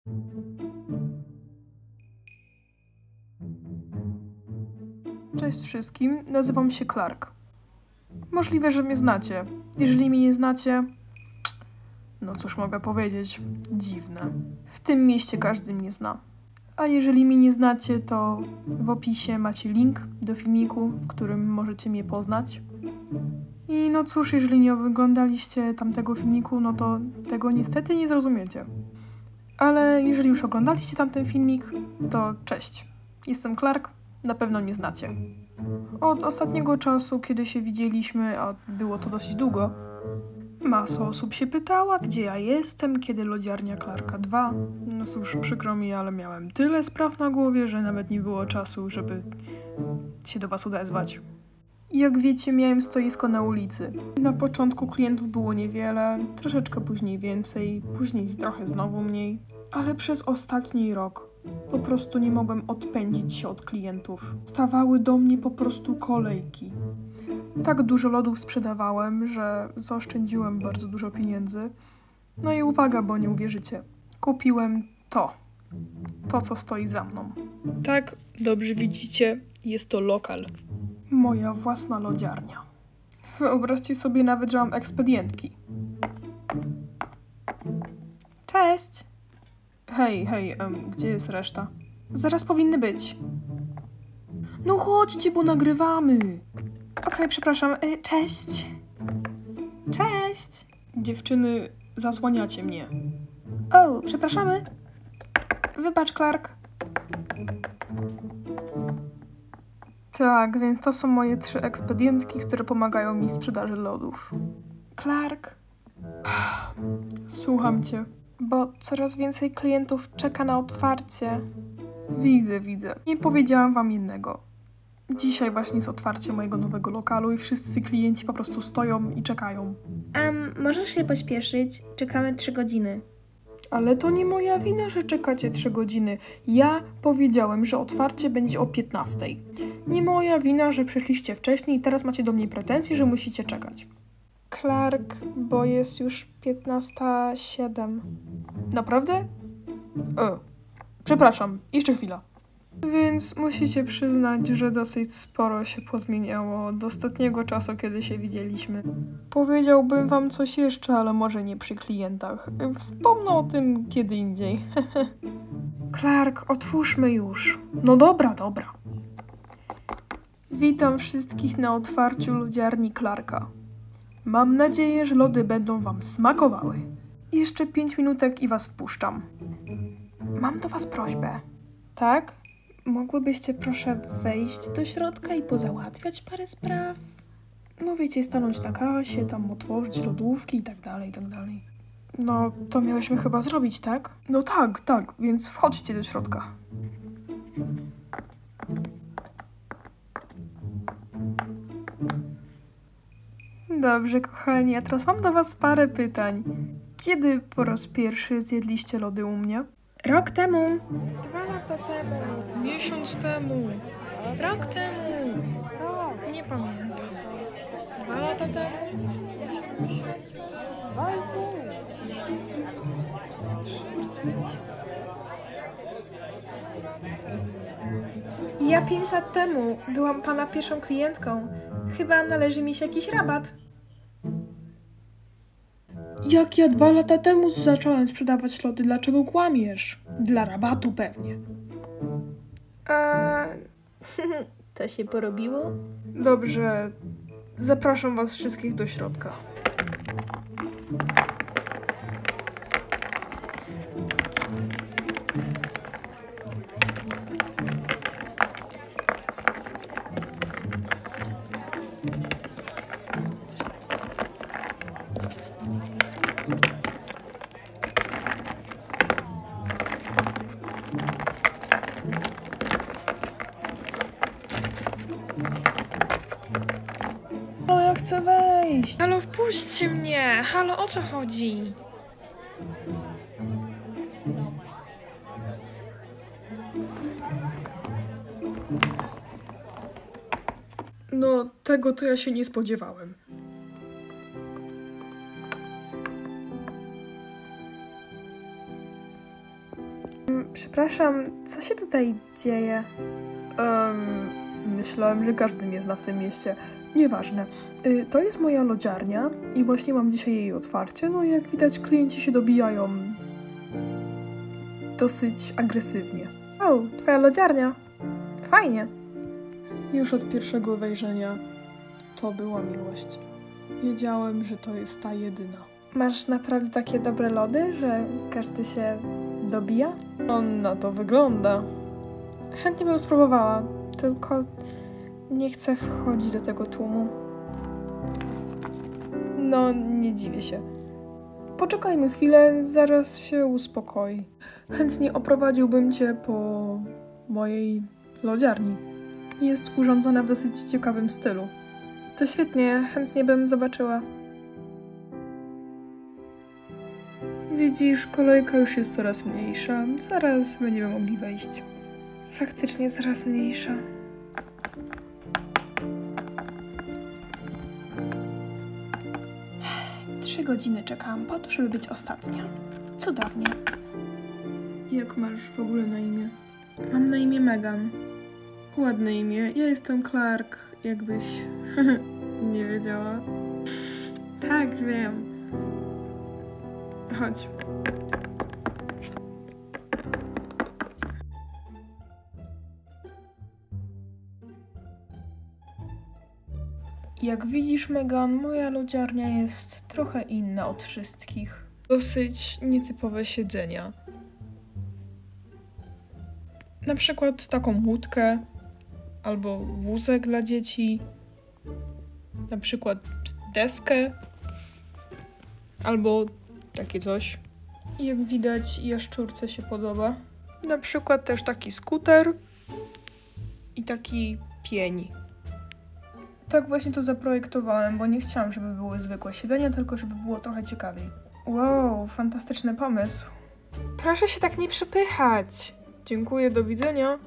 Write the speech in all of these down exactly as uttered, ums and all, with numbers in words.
Cześć wszystkim, nazywam się Clark. Możliwe, że mnie znacie. Jeżeli mnie nie znacie, no cóż mogę powiedzieć, dziwne. W tym mieście każdy mnie zna. A jeżeli mnie nie znacie, to w opisie macie link do filmiku, w którym możecie mnie poznać. I no cóż, jeżeli nie oglądaliście tamtego filmiku, no to tego niestety nie zrozumiecie. Ale jeżeli już oglądaliście tamten filmik, to cześć. Jestem Clark, na pewno mnie znacie. Od ostatniego czasu, kiedy się widzieliśmy, a było to dosyć długo, masa osób się pytała, gdzie ja jestem, kiedy lodziarnia Clarka dwa. No cóż, przykro mi, ale miałem tyle spraw na głowie, że nawet nie było czasu, żeby się do was odezwać. Jak wiecie, miałem stoisko na ulicy. Na początku klientów było niewiele, troszeczkę później więcej, później trochę znowu mniej. Ale przez ostatni rok po prostu nie mogłem odpędzić się od klientów. Stawały do mnie po prostu kolejki. Tak dużo lodów sprzedawałem, że zaoszczędziłem bardzo dużo pieniędzy. No i uwaga, bo nie uwierzycie. Kupiłem to. To, co stoi za mną. Tak, dobrze widzicie, jest to lokal. Moja własna lodziarnia. Wyobraźcie sobie nawet, że mam ekspedientki. Cześć! Hej, hej, em, gdzie jest reszta? Zaraz powinny być. No chodźcie, bo nagrywamy. Okej, okay, przepraszam. Y, cześć. Cześć. Dziewczyny, zasłaniacie mnie. O, przepraszamy. Wybacz, Clark. Tak, więc to są moje trzy ekspedientki, które pomagają mi w sprzedaży lodów. Clark. Słucham cię. Bo coraz więcej klientów czeka na otwarcie. Widzę, widzę. Nie powiedziałam wam jednego. Dzisiaj właśnie jest otwarcie mojego nowego lokalu i wszyscy klienci po prostu stoją i czekają. Um, możesz się pośpieszyć? Czekamy trzy godziny. Ale to nie moja wina, że czekacie trzy godziny. Ja powiedziałem, że otwarcie będzie o piętnastej. Nie moja wina, że przyszliście wcześniej i teraz macie do mnie pretensje, że musicie czekać. Clark, bo jest już piętnasta siedem. Naprawdę? O, przepraszam, jeszcze chwila. Więc musicie przyznać, że dosyć sporo się pozmieniało od ostatniego czasu, kiedy się widzieliśmy. Powiedziałbym wam coś jeszcze, ale może nie przy klientach. Wspomnę o tym kiedy indziej. Clark, otwórzmy już. No dobra, dobra. Witam wszystkich na otwarciu lodziarni Clarka. Mam nadzieję, że lody będą wam smakowały. Jeszcze pięć minutek i was wpuszczam. Mam do was prośbę. Tak? Mogłybyście proszę wejść do środka i pozałatwiać parę spraw? No wiecie, stanąć na kasie, tam otworzyć lodówki i tak dalej, i tak dalej. No, to miałyśmy chyba zrobić, tak? No tak, tak, więc wchodźcie do środka. Dobrze, kochani, a teraz mam do was parę pytań. Kiedy po raz pierwszy zjedliście lody u mnie? Rok temu. Dwa lata temu. Miesiąc temu. Rok temu. Rok. Nie pamiętam. Dwa lata temu. Dwa i pół. Trzy, cztery miesiące temu. Ja pięć lat temu byłam pana pierwszą klientką. Chyba należy mi się jakiś rabat. Jak ja dwa lata temu zacząłem sprzedawać lody, dlaczego kłamiesz? Dla rabatu pewnie. A... to się porobiło? Dobrze, zapraszam was wszystkich do środka. No ja chcę wejść. Halo, wpuśćcie mnie! Halo, o co chodzi? No, tego to ja się nie spodziewałem. Przepraszam, co się tutaj dzieje? Um, myślałem, że każdy mnie zna w tym mieście. Nieważne. Y, to jest moja lodziarnia i właśnie mam dzisiaj jej otwarcie. No i jak widać, klienci się dobijają dosyć agresywnie. O, twoja lodziarnia. Fajnie. Już od pierwszego wejrzenia to była miłość. Wiedziałem, że to jest ta jedyna. Masz naprawdę takie dobre lody, że każdy się dobija? On na to wygląda. Chętnie bym spróbowała, tylko nie chcę wchodzić do tego tłumu. No, nie dziwię się. Poczekajmy chwilę, zaraz się uspokoi. Chętnie oprowadziłbym cię po mojej lodziarni. Jest urządzona w dosyć ciekawym stylu. To świetnie, chętnie bym zobaczyła. Widzisz, kolejka już jest coraz mniejsza. Zaraz będziemy mogli wejść. Faktycznie coraz mniejsza. Trzy godziny czekałam po to, żeby być ostatnia. Cudownie. Jak masz w ogóle na imię? Mam na imię Megan. Ładne imię. Ja jestem Clark, jakbyś nie wiedziała. Tak, wiem. Chodź. Jak widzisz, Megan, moja lodziarnia jest trochę inna od wszystkich. Dosyć nietypowe siedzenia. Na przykład taką łódkę, albo wózek dla dzieci, na przykład deskę, albo takie coś. Jak widać, jaszczurce się podoba. Na przykład też taki skuter i taki pień. Tak właśnie to zaprojektowałem, bo nie chciałam, żeby były zwykłe siedzenia, tylko żeby było trochę ciekawiej. Wow, fantastyczny pomysł. Proszę się tak nie przepychać. Dziękuję, do widzenia.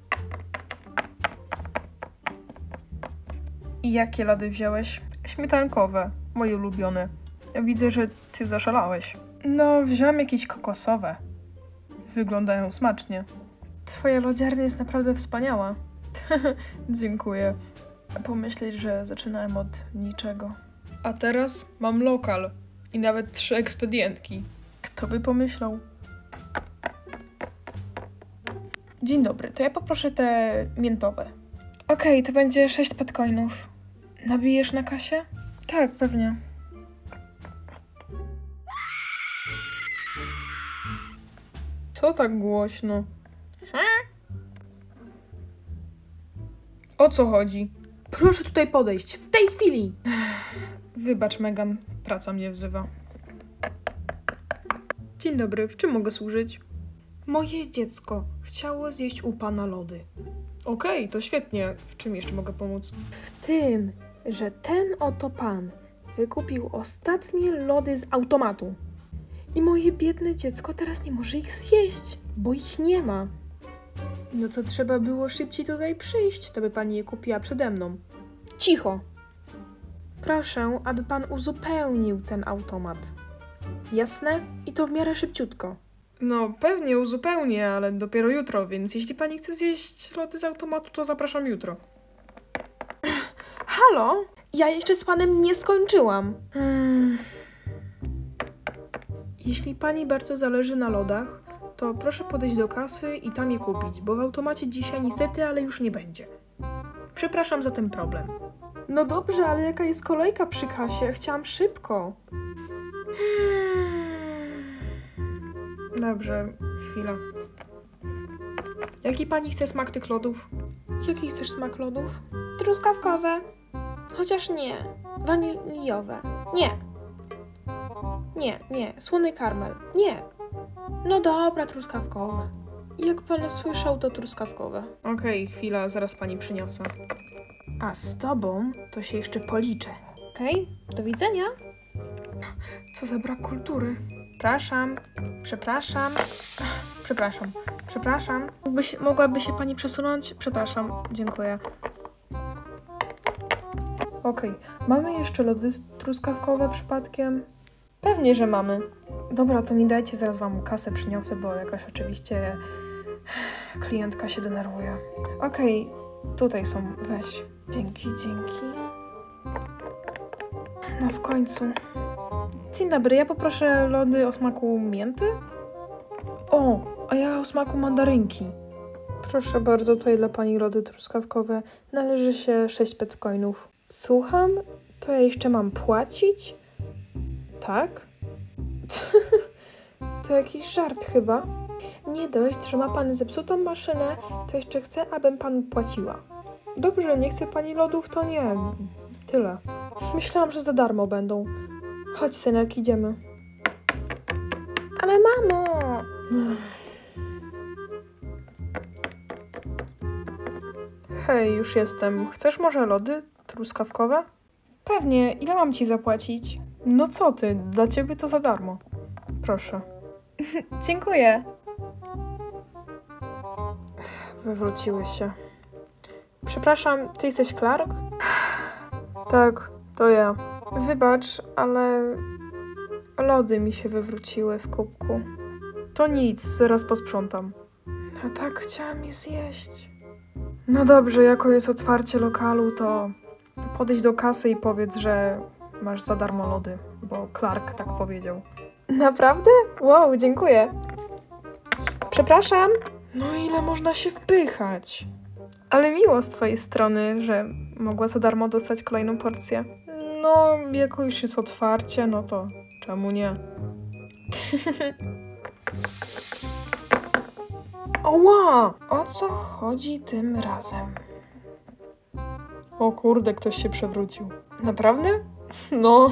I jakie lody wziąłeś? Śmietankowe, moje ulubione. Ja widzę, że ty zaszalałeś. No, wziąłem jakieś kokosowe. Wyglądają smacznie. Twoja lodziarnia jest naprawdę wspaniała. Dziękuję. Pomyśleć, że zaczynałem od niczego. A teraz mam lokal i nawet trzy ekspedientki. Kto by pomyślał? Dzień dobry, to ja poproszę te miętowe. Okej, okay, to będzie sześć petcoinów. Nabijesz na kasie? Tak, pewnie. Co tak głośno? Ha? O co chodzi? Proszę tutaj podejść, w tej chwili! Wybacz, Megan, praca mnie wzywa. Dzień dobry, w czym mogę służyć? Moje dziecko chciało zjeść u pana lody. Okej, okay, to świetnie. W czym jeszcze mogę pomóc? W tym, że ten oto pan wykupił ostatnie lody z automatu. I moje biedne dziecko teraz nie może ich zjeść, bo ich nie ma. No to trzeba było szybciej tutaj przyjść, to by pani je kupiła przede mną. Cicho! Proszę, aby pan uzupełnił ten automat. Jasne? I to w miarę szybciutko. No pewnie uzupełnię, ale dopiero jutro, więc jeśli pani chce zjeść lody z automatu, to zapraszam jutro. Halo? Ja jeszcze z panem nie skończyłam. Hmm. Jeśli pani bardzo zależy na lodach, to proszę podejść do kasy i tam je kupić, bo w automacie dzisiaj niestety, ale już nie będzie. Przepraszam za ten problem. No dobrze, ale jaka jest kolejka przy kasie? Chciałam szybko. Dobrze, chwila. Jaki pani chce smak tych lodów? Jaki chcesz smak lodów? Truskawkowe. Chociaż nie. Waniliowe. Nie. Nie, nie. Słony karmel. Nie. No dobra, truskawkowe. Jak pan słyszał, to truskawkowe. Okej, okay, chwila, zaraz pani przyniosę. A z tobą to się jeszcze policzę. Okej? Okay? Do widzenia. Co za brak kultury. Przepraszam. Przepraszam. Przepraszam. Przepraszam. Mógłby się, mogłaby się pani przesunąć? Przepraszam. Dziękuję. Okej. Okay. Mamy jeszcze lody truskawkowe przypadkiem? Pewnie, że mamy. Dobra, to mi dajcie, zaraz wam kasę przyniosę, bo jakaś oczywiście klientka się denerwuje. Okej, tutaj są, weź. Dzięki, dzięki. No w końcu. Dzień dobry, ja poproszę lody o smaku mięty. O, a ja o smaku mandarynki. Proszę bardzo, tutaj dla pani lody truskawkowe należy się sześć bitcoinów. Słucham? To ja jeszcze mam płacić? Tak? To jakiś żart chyba. Nie dość, że ma pan zepsutą maszynę, to jeszcze chcę, abym panu płaciła. Dobrze, nie chce pani lodów, to nie. Tyle. Myślałam, że za darmo będą. Chodź, synek, idziemy. Ale mamo! Hej, już jestem. Chcesz może lody truskawkowe? Pewnie. Ile mam ci zapłacić? No co ty, dla ciebie to za darmo. Proszę. Dziękuję. Wywróciły się. Przepraszam, ty jesteś Clark? Tak, to ja. Wybacz, ale lody mi się wywróciły w kubku. To nic, zaraz posprzątam. A tak chciałam je zjeść. No dobrze, jako jest otwarcie lokalu, to podejdź do kasy i powiedz, że masz za darmo lody, bo Clark tak powiedział. Naprawdę? Wow, dziękuję. Przepraszam. No ile można się wpychać? Ale miło z twojej strony, że mogła za darmo dostać kolejną porcję. No, jako już jest otwarcie, no to czemu nie? Oła! O co chodzi tym razem? O kurde, ktoś się przewrócił. Naprawdę? No.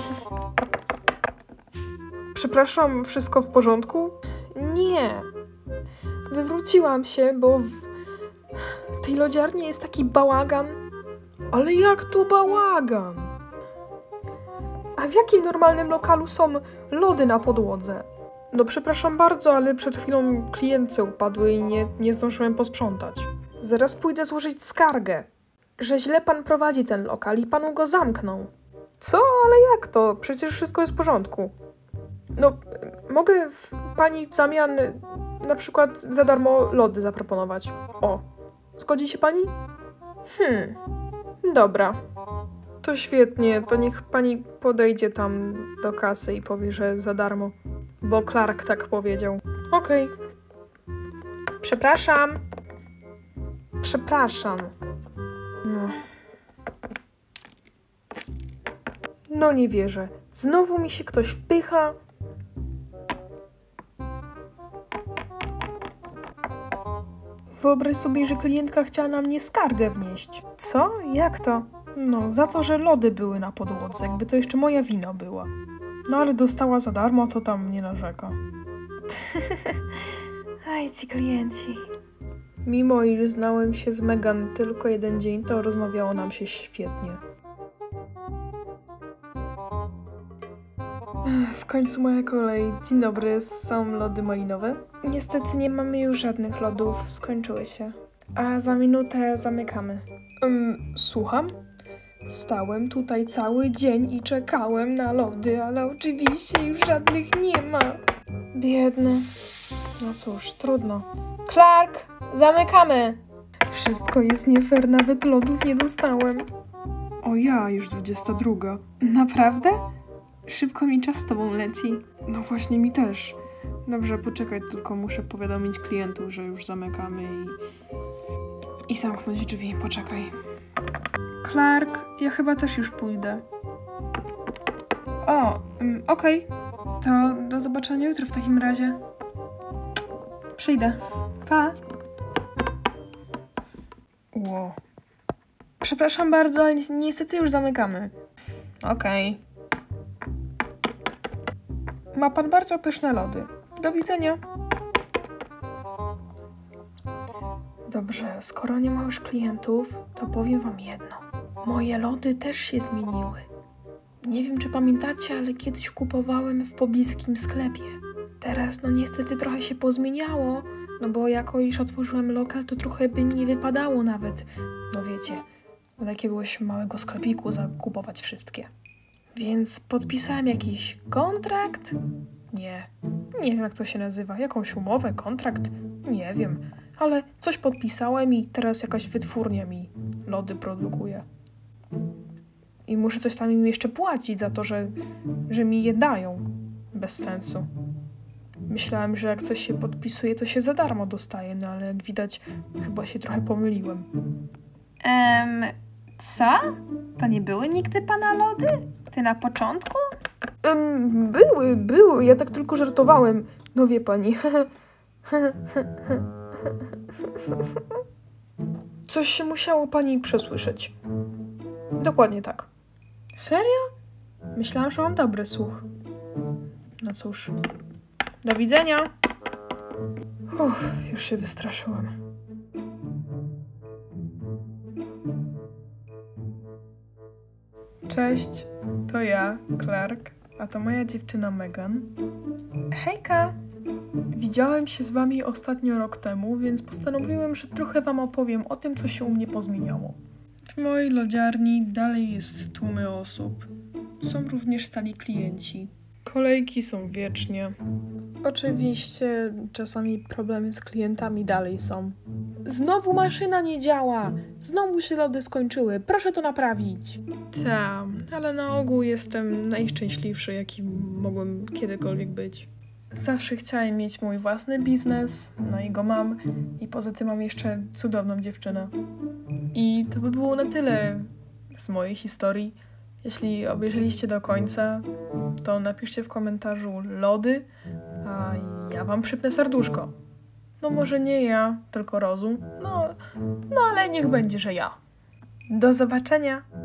Przepraszam, wszystko w porządku? Nie. Wywróciłam się, bo w tej lodziarni jest taki bałagan. Ale jak to bałagan? A w jakim normalnym lokalu są lody na podłodze? No przepraszam bardzo, ale przed chwilą klientce upadły i nie, nie zdążyłem posprzątać. Zaraz pójdę złożyć skargę, że źle pan prowadzi ten lokal i panu go zamknął. Co? Ale jak to? Przecież wszystko jest w porządku. No, mogę w pani w zamian na przykład za darmo lody zaproponować. O, zgodzi się pani? Hmm, dobra. To świetnie, to niech pani podejdzie tam do kasy i powie, że za darmo. Bo Clark tak powiedział. Okej. Okay. Przepraszam. Przepraszam. No. No nie wierzę. Znowu mi się ktoś wpycha. Wyobraź sobie, że klientka chciała na mnie skargę wnieść. Co? Jak to? No, za to, że lody były na podłodze, jakby to jeszcze moja wina była. No ale dostała za darmo, to tam nie narzeka. Aj, ci klienci. Mimo iż znałem się z Megan tylko jeden dzień, to rozmawiało nam się świetnie. W końcu moja kolej. Dzień dobry, są lody malinowe? Niestety nie mamy już żadnych lodów, skończyły się. A za minutę zamykamy. Um, słucham? Stałem tutaj cały dzień i czekałem na lody, ale oczywiście już żadnych nie ma. Biedny. No cóż, trudno. Clark, zamykamy! Wszystko jest nie fair, nawet lodów nie dostałem. O ja, już dwudziesta druga. Naprawdę? Szybko mi czas z tobą leci. No właśnie mi też. Dobrze, poczekaj, tylko muszę powiadomić klientów, że już zamykamy i... I zamknąć drzwi, poczekaj. Clark, ja chyba też już pójdę. O, um, okej. Okay. To do zobaczenia jutro w takim razie. Przyjdę. Pa. Ło. Przepraszam bardzo, ale ni- niestety już zamykamy. Okej. Okay. Ma pan bardzo pyszne lody. Do widzenia. Dobrze, skoro nie ma już klientów, to powiem wam jedno. Moje lody też się zmieniły. Nie wiem, czy pamiętacie, ale kiedyś kupowałem w pobliskim sklepie. Teraz, no niestety trochę się pozmieniało, no bo jako iż otworzyłem lokal, to trochę by nie wypadało nawet, no wiecie, do jakiegoś małego sklepiku zakupować wszystkie. Więc podpisałem jakiś kontrakt? Nie. Nie wiem, jak to się nazywa. Jakąś umowę, kontrakt? Nie wiem. Ale coś podpisałem i teraz jakaś wytwórnia mi lody produkuje. I muszę coś tam im jeszcze płacić za to, że, że mi je dają. Bez sensu. Myślałem, że jak coś się podpisuje, to się za darmo dostaje, no ale jak widać, chyba się trochę pomyliłem. Em, co? To nie były nigdy pana lody? Ty na początku? Um, były, były, ja tak tylko żartowałem. No wie pani. Coś się musiało pani przesłyszeć. Dokładnie tak. Serio? Myślałam, że mam dobry słuch. No cóż. Do widzenia. Uff, już się wystraszyłam. Cześć, to ja, Clark, a to moja dziewczyna Megan. Hejka! Widziałem się z wami ostatnio rok temu, więc postanowiłem, że trochę wam opowiem o tym, co się u mnie pozmieniało. W mojej lodziarni dalej jest tłumy osób. Są również stali klienci. Kolejki są wiecznie. Oczywiście czasami problemy z klientami dalej są. Znowu maszyna nie działa! Znowu się lody skończyły. Proszę to naprawić. Tak, ale na ogół jestem najszczęśliwszy, jaki mogłem kiedykolwiek być. Zawsze chciałem mieć mój własny biznes, no i go mam. I poza tym mam jeszcze cudowną dziewczynę. I to by było na tyle z mojej historii. Jeśli obejrzeliście do końca, to napiszcie w komentarzu lody, a ja wam przypnę serduszko. No może nie ja, tylko rozum. No, no ale niech będzie, że ja. Do zobaczenia!